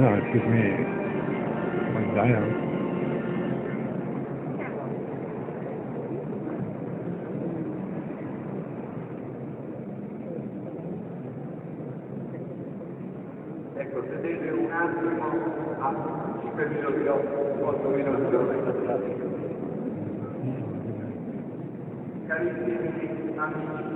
no, excuse me. Like Diana. Ecco, sedete un attimo a 5 minuti dopo, 8 minuti dopo. Carissimi amici,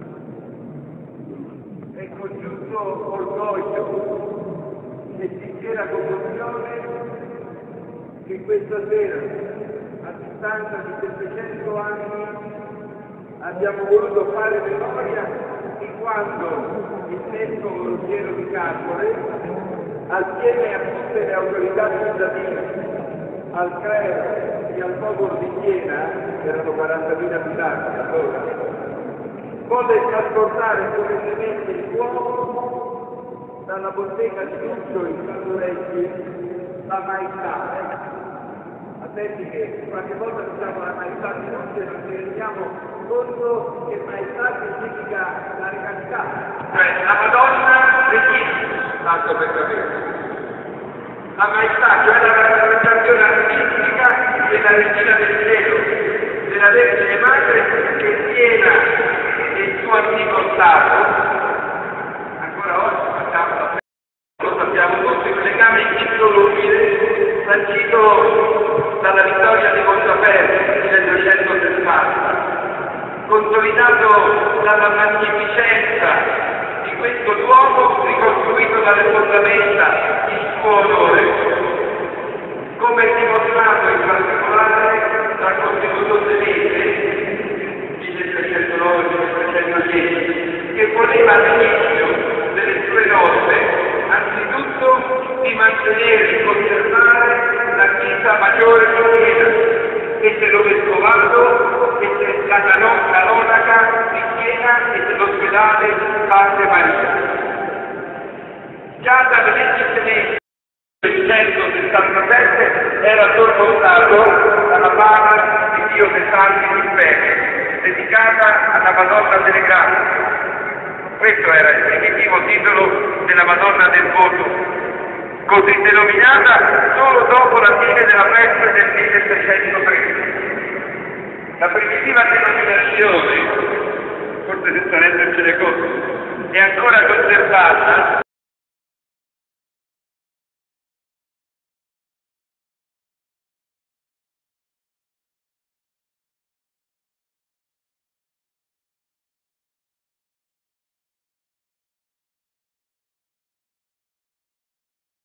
è con giusto orgoglio e sincera commozione che questa sera, a distanza di 700 anni, abbiamo voluto fare memoria di quando il vescovo Piero di Carpore, assieme a tutte le autorità cittadine, al clero e al popolo di Siena, che erano 40.000 abitanti allora, volle trasportare solennemente il fuoco dalla bottega di Lucio in Sandorecchi, la Maestà. Attenti che qualche volta diciamo la Maestà di Lucio e non ci rendiamo conto che Maestà significa la regalità, cioè la Madonna Regina, tanto per capire. La Maestà, cioè la rappresentazione artistica della Regina del Cielo, della Vergine Madre che Siena e il suo antico Stato, ancora oggi facciamo la festa, lo sappiamo tutti, un legame indolorabile sancito dalla vittoria di Montaferro nel 1260, consolidato dalla magnificenza di questo luogo ricostruito dalle fondamenta in suo onore, come dimostrato in particolare dal Constituto senese 1309-1310, che poneva all'inizio delle sue norme anzitutto di mantenere e conservare la chiesa maggiore di Siena, e dello vescovato, e la canonaca di Siena e dell'ospedale Parte Maria. Già dalle leggi senesi del 167 era sormontato dalla pala di Dio dei Santi d'Impero, dedicata alla Madonna delle Grazie. Questo era il primitivo titolo della Madonna del Voto, così denominata solo dopo la fine della peste del 1613. La primitiva denominazione, forse senza rendercene conto, è ancora conservata